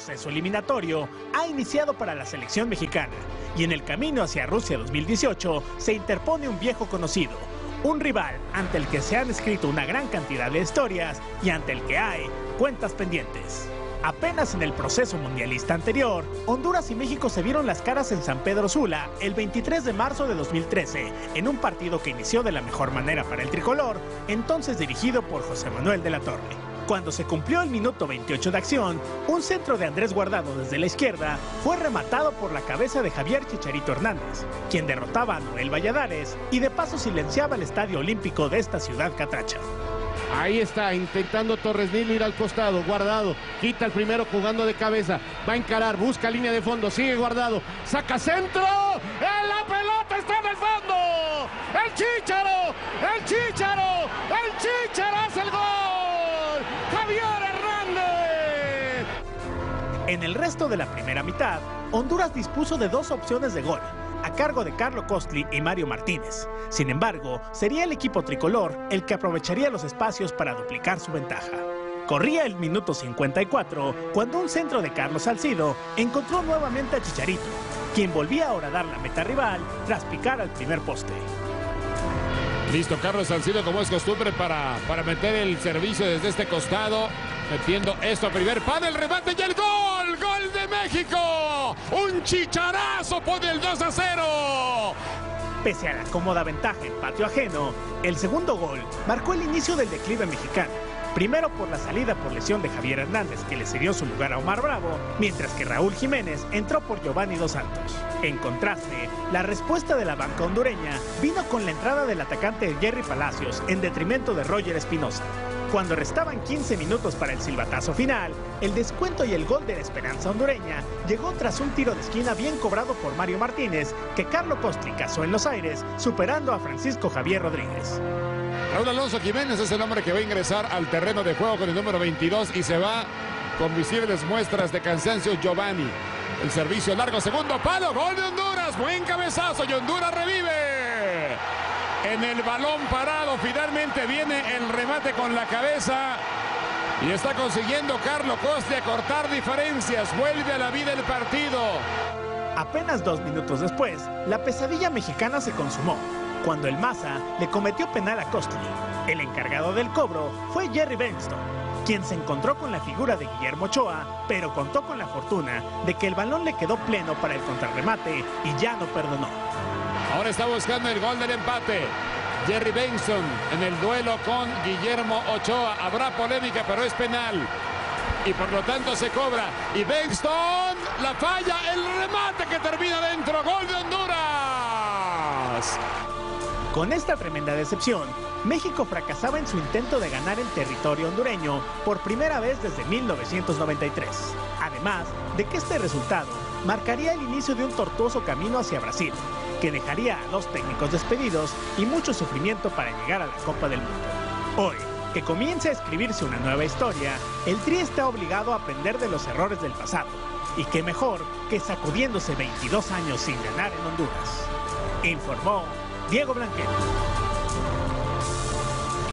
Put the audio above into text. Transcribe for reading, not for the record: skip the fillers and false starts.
proceso eliminatorio ha iniciado para la selección mexicana y en el camino hacia Rusia 2018 se interpone un viejo conocido, un rival ante el que se han escrito una gran cantidad de historias y ante el que hay cuentas pendientes. Apenas en el proceso mundialista anterior, Honduras y México se vieron las caras en San Pedro Sula el 23 de marzo de 2013, en un partido que inició de la mejor manera para el tricolor, entonces dirigido por José Manuel de la Torre. Cuando se cumplió el minuto 28 de acción, un centro de Andrés Guardado desde la izquierda fue rematado por la cabeza de Javier Chicharito Hernández, quien derrotaba a Noel Valladares y de paso silenciaba el estadio olímpico de esta ciudad catracha. Ahí está, intentando Torres Nilo ir al costado, Guardado, quita el primero jugando de cabeza, va a encarar, busca línea de fondo, sigue Guardado, saca centro, la pelota está en el fondo, el Chícharo, el Chícharo, el Chícharo hace el gol, Javier Hernández. En el resto de la primera mitad, Honduras dispuso de dos opciones de gol, a cargo de Carlo Costly y Mario Martínez. Sin embargo, sería el equipo tricolor el que aprovecharía los espacios para duplicar su ventaja. Corría el minuto 54 cuando un centro de Carlos Salcido encontró nuevamente a Chicharito, quien volvía a horadar la meta rival tras picar al primer poste. Listo, Carlos Salcido, como es costumbre, para meter el servicio desde este costado. Metiendo esto a primer palo, el remate y el gol. ¡Gol de México! ¡Un chicharazo pone el 2-0! Pese a la cómoda ventaja en patio ajeno, el segundo gol marcó el inicio del declive mexicano. Primero por la salida por lesión de Javier Hernández, que le cedió su lugar a Omar Bravo, mientras que Raúl Jiménez entró por Giovanni Dos Santos. En contraste, la respuesta de la banca hondureña vino con la entrada del atacante Jerry Palacios en detrimento de Roger Espinosa. Cuando restaban 15 minutos para el silbatazo final, el descuento y el gol de la esperanza hondureña llegó tras un tiro de esquina bien cobrado por Mario Martínez, que Carlo Costly cazó en los aires, superando a Francisco Javier Rodríguez. Raúl Alonso Jiménez es el hombre que va a ingresar al terreno de juego con el número 22 y se va con visibles muestras de cansancio Giovanni. El servicio largo, segundo palo, gol de Honduras, buen cabezazo y Honduras revive. En el balón parado, finalmente viene el remate con la cabeza y está consiguiendo Carlo Costly cortar diferencias, vuelve a la vida el partido. Apenas 2 minutos después, la pesadilla mexicana se consumó, cuando el Maza le cometió penal a Costly. El encargado del cobro fue Jerry Benston, quien se encontró con la figura de Guillermo Ochoa, pero contó con la fortuna de que el balón le quedó pleno para el contrarremate y ya no perdonó. Ahora está buscando el gol del empate. Jerry Benston en el duelo con Guillermo Ochoa. Habrá polémica, pero es penal. Y por lo tanto se cobra. Y Benston la falla. El remate que termina dentro. Gol de Honduras. Con esta tremenda decepción, México fracasaba en su intento de ganar en territorio hondureño por primera vez desde 1993. Además de que este resultado marcaría el inicio de un tortuoso camino hacia Brasil, que dejaría a 2 técnicos despedidos y mucho sufrimiento para llegar a la Copa del Mundo. Hoy, que comienza a escribirse una nueva historia, el Tri está obligado a aprender de los errores del pasado, y qué mejor que sacudiéndose 22 años sin ganar en Honduras. Informó Diego Blanquet.